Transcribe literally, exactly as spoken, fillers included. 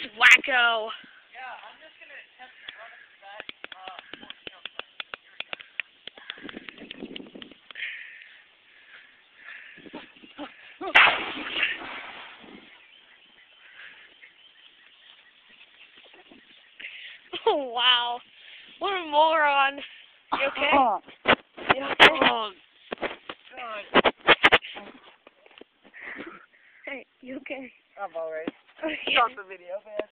wacko. Yeah, I'm just gonna attempt to run it back. Uh, Oh, wow. What a moron. You okay? You okay? Oh, God. Hey, you okay? I'm alright. Okay. Stop the video, man.